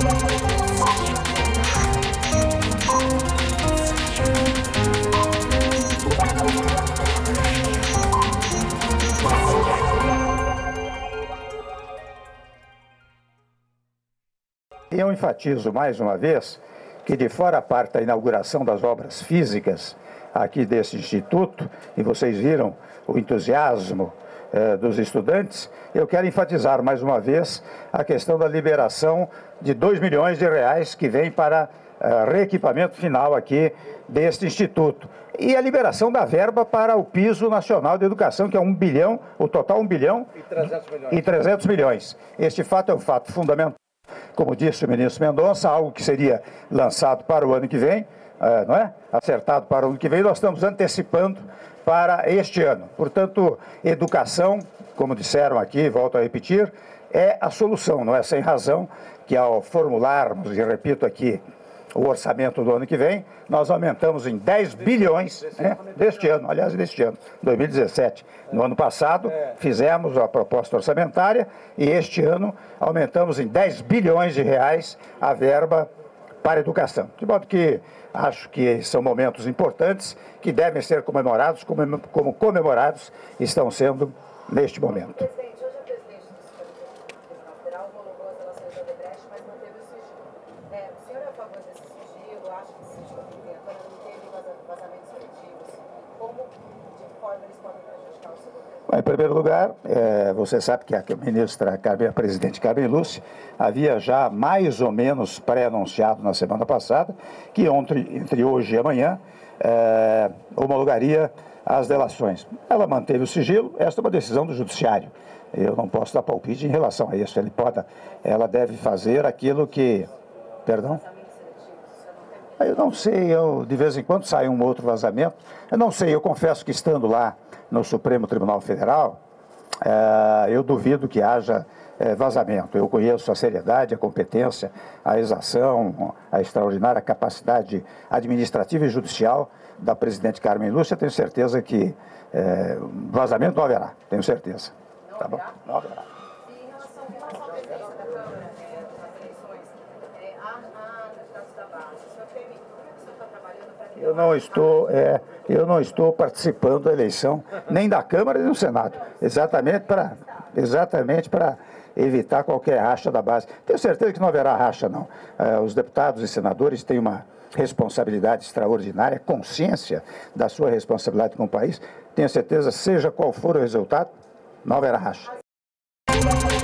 E eu enfatizo mais uma vez que, de fora a parte da inauguração das obras físicas aqui desse instituto, e vocês viram o entusiasmo dos estudantes, eu quero enfatizar mais uma vez a questão da liberação de 2 milhões de reais que vem para reequipamento final aqui deste instituto. E a liberação da verba para o piso nacional de educação, que é 1 bilhão, o total 1 bilhão e 300 milhões. Este fato é um fato fundamental. Como disse o ministro Mendonça, algo que seria lançado para o ano que vem, não é? Acertado para o ano que vem, nós estamos antecipando para este ano. Portanto, educação, como disseram aqui, volto a repetir, é a solução, não é sem razão que ao formularmos, e repito aqui, o orçamento do ano que vem, nós aumentamos em 10 bilhões deste ano, aliás, deste ano, 2017. No ano passado, fizemos a proposta orçamentária e este ano aumentamos em 10 bilhões de reais a verba para a educação. De modo que acho que são momentos importantes que devem ser comemorados, como comemorados estão sendo neste momento. Em primeiro lugar, você sabe que a ministra, a presidente Carmen Lúcia, havia já mais ou menos pré-anunciado na semana passada que entre hoje e amanhã homologaria as delações. Ela manteve o sigilo, esta é uma decisão do judiciário. Eu não posso dar palpite em relação a isso. Ela deve fazer aquilo que... Perdão? Eu não sei, de vez em quando sai um outro vazamento. Eu não sei, eu confesso que estando lá no Supremo Tribunal Federal, eu duvido que haja vazamento. Eu conheço a seriedade, a competência, a exação, a extraordinária capacidade administrativa e judicial da presidente Carmen Lúcia. Tenho certeza que vazamento não haverá, tenho certeza. Tá bom? Não haverá. E em relação à presidência da Câmara, nas eleições, há candidatos da base. O senhor teme, como é que o senhor está trabalhando para que... Eu não estou participando da eleição, nem da Câmara nem do Senado, exatamente para evitar qualquer racha da base. Tenho certeza que não haverá racha, não. Os deputados e senadores têm uma responsabilidade extraordinária, consciência da sua responsabilidade com o país. Tenho certeza, seja qual for o resultado, não haverá racha.